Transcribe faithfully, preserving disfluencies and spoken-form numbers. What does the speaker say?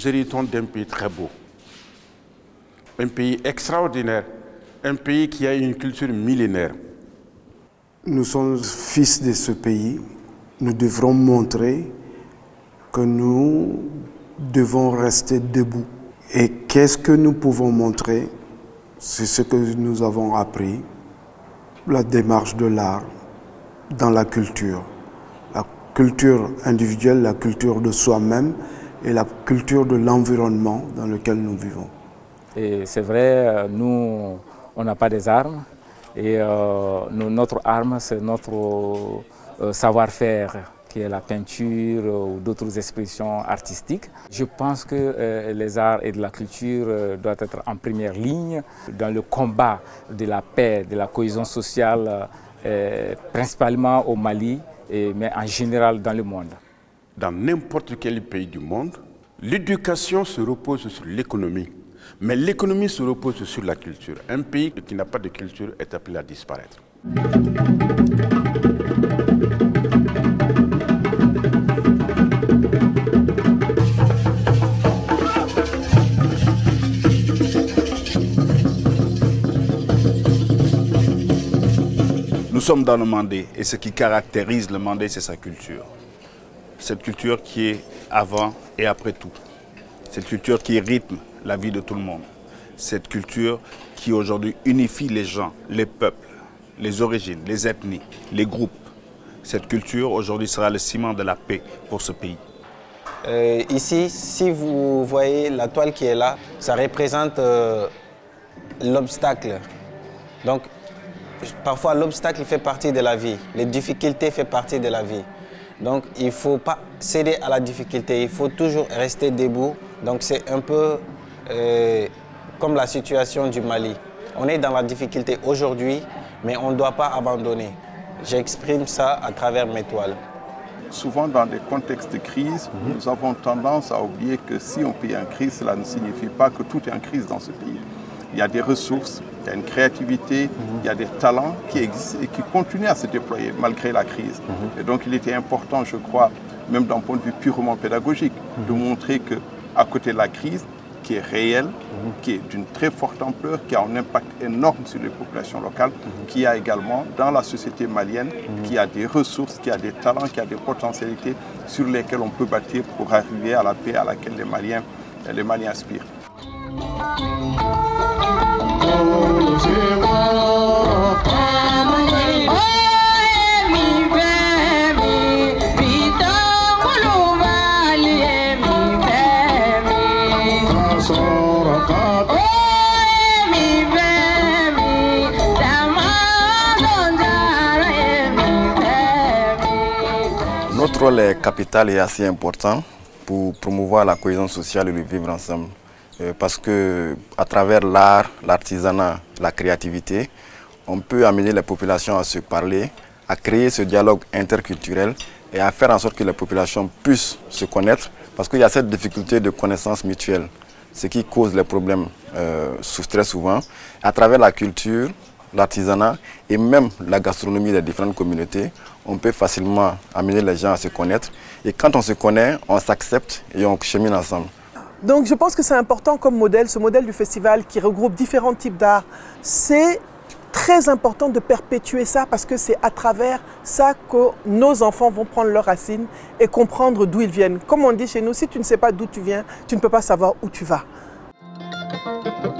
nous héritons d'un pays très beau, un pays extraordinaire, un pays qui a une culture millénaire. Nous sommes fils de ce pays. Nous devrons montrer que nous devons rester debout. Et qu'est-ce que nous pouvons montrer? C'est ce que nous avons appris, la démarche de l'art dans la culture. La culture individuelle, la culture de soi-même et la culture de l'environnement dans lequel nous vivons. Et c'est vrai, nous, on n'a pas des armes. Et euh, nous, notre arme, c'est notre euh, savoir-faire, qui est la peinture ou d'autres expressions artistiques. Je pense que euh, les arts et de la culture euh, doivent être en première ligne dans le combat de la paix, de la cohésion sociale, euh, principalement au Mali, et, mais en général dans le monde. Dans n'importe quel pays du monde, l'éducation se repose sur l'économie. Mais l'économie se repose sur la culture. Un pays qui n'a pas de culture est appelé à disparaître. Nous sommes dans le Mandé et ce qui caractérise le Mandé, c'est sa culture. Cette culture qui est avant et après tout. Cette culture qui rythme la vie de tout le monde. Cette culture qui aujourd'hui unifie les gens, les peuples, les origines, les ethnies, les groupes. Cette culture aujourd'hui sera le ciment de la paix pour ce pays. Euh, ici, si vous voyez la toile qui est là, ça représente euh, l'obstacle. Donc, parfois l'obstacle fait partie de la vie, les difficultés font partie de la vie. Donc, il ne faut pas céder à la difficulté, il faut toujours rester debout. Donc, c'est un peu euh, comme la situation du Mali. On est dans la difficulté aujourd'hui, mais on ne doit pas abandonner. J'exprime ça à travers mes toiles. Souvent, dans des contextes de crise, mmh. nous avons tendance à oublier que si un pays est en crise, cela ne signifie pas que tout est en crise dans ce pays. Il y a des ressources, il y a une créativité, mmh. il y a des talents qui existent et qui continuent à se déployer malgré la crise. Mmh. Et donc, il était important, je crois, même d'un point de vue purement pédagogique, mmh. de montrer qu'à côté de la crise, qui est réelle, mmh. qui est d'une très forte ampleur, qui a un impact énorme sur les populations locales, mmh. qui a également dans la société malienne, mmh. qui a des ressources, qui a des talents, qui a des potentialités sur lesquelles on peut bâtir pour arriver à la paix à laquelle les Maliens, les Maliens aspirent. Notre rôle est capital et assez important pour promouvoir la cohésion sociale et le vivre ensemble. Parce qu'à travers l'art, l'artisanat, la créativité, on peut amener les populations à se parler, à créer ce dialogue interculturel et à faire en sorte que les populations puissent se connaître. Parce qu'il y a cette difficulté de connaissance mutuelle, ce qui cause les problèmes euh, très souvent. À travers la culture, l'artisanat et même la gastronomie des différentes communautés, on peut facilement amener les gens à se connaître. Et quand on se connaît, on s'accepte et on chemine ensemble. Donc je pense que c'est important comme modèle, ce modèle du festival qui regroupe différents types d'art. C'est très important de perpétuer ça parce que c'est à travers ça que nos enfants vont prendre leurs racines et comprendre d'où ils viennent. Comme on dit chez nous, si tu ne sais pas d'où tu viens, tu ne peux pas savoir où tu vas.